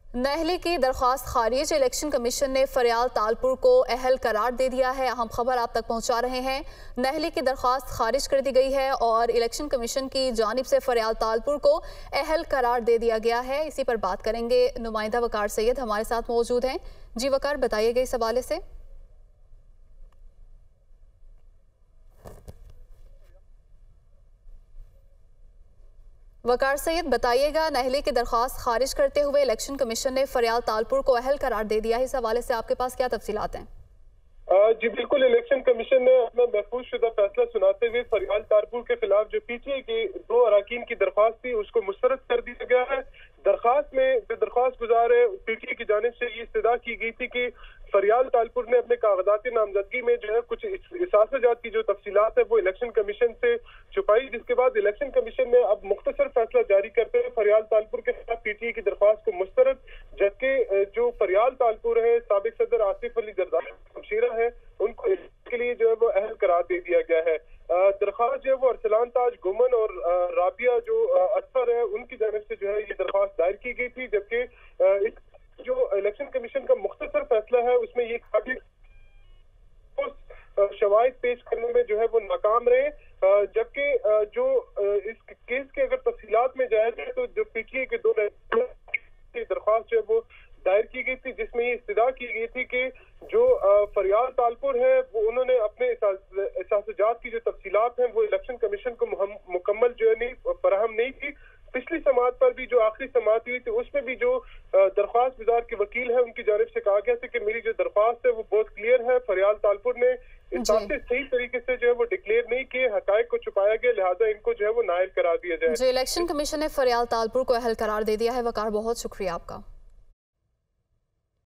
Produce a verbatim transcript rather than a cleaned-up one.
नहली की दरख्वास्त खारिज। इलेक्शन कमीशन ने फरियाल तालपुर को अहल करार दे दिया है। अहम खबर आप तक पहुंचा रहे हैं। नहली की दरख्वास्त खारिज कर दी गई है और इलेक्शन कमीशन की जानिब से फरियाल तालपुर को अहल करार दे दिया गया है। इसी पर बात करेंगे। नुमाइंदा वकार सैयद हमारे साथ मौजूद हैं। जी वकार, बताइएगा इस हवाले से। वकार सैयद बताइएगा, नहली की दरख्वास्त खारिज करते हुए इलेक्शन कमीशन ने फरियाल तालपुर को अहल करार दे दिया है। इस हवाले से आपके पास क्या तफसीलात हैं? जी बिल्कुल, इलेक्शन कमीशन ने अपना महफूज शुदा फैसला सुनाते हुए फरियाल तालपुर के खिलाफ जो पीटीआई के दो अरकान की दरख्वास्त थी उसको मुस्तरद कर दिया गया है। दरख्वास्त में जो दरख्वास्त गुजार है पीटीआई की जानिब से ये इस्तदा की गई थी कि फरियाल तालपुर ने अपने कागजाती नामजदगी में जो है कुछ इसासजात की जो तफसीलात है वो इलेक्शन कमीशन से छुपाई, जिसके बाद इलेक्शन कमीशन ने अब मुख्तसर फैसला जारी करते हुए फरियाल तालपुर के खिलाफ पीटीआई की दरख्वास्त को मुस्तरद, जबकि जो फरियाल तालपुर है साबिक सदर आसिफ अली जरदारी शमशीरा है उनको इसके लिए जो है वो अहल करार दे दिया गया है। दरख्वास्त जो है वो अरसलान ताज गुमन और राबिया जो अतफर है उनकी जानिब से जो है ये दरख्वास्त दायर की गई थी, जबकि इस जो इलेक्शन कमीशन का मुख्तसर फैसला है उसमें ये शवाहिद पेश करने में जो है वो नाकाम रहे, जबकि जो इस केस के अगर तफसीलात में जाया जाए तो जो पीटीआई के दो दरख्वास्त जो है वो दायर की गई थी जिसमें ये इस्तदा की गई थी कि जो फरियाल तालपुर है वो उन्होंने अपने एहसासजात की जो तफसीलात हैं वो इलेक्शन कमीशन को मुकम्मल जो है नहीं फराहम नहीं की। पिछली समाअत पर भी जो आखिरी समाअत हुई थी उसमें भी जो दरख्वास्त गुजार के वकील है उनकी जानिब से कहा गया था कि मेरी जो दरख्वास्त है वो बहुत क्लियर है। फरियाल तालपुर ने इस बात से सही तरीके से जो है वो डिक्लेयर नहीं किए, हकायक को छुपाया गया, लिहाजा इनको जो है वो नायल करार दिया जाए। जी, इलेक्शन कमीशन ने फरियाल तालपुर को अहल करार दे दिया है। वकार, बहुत शुक्रिया आपका।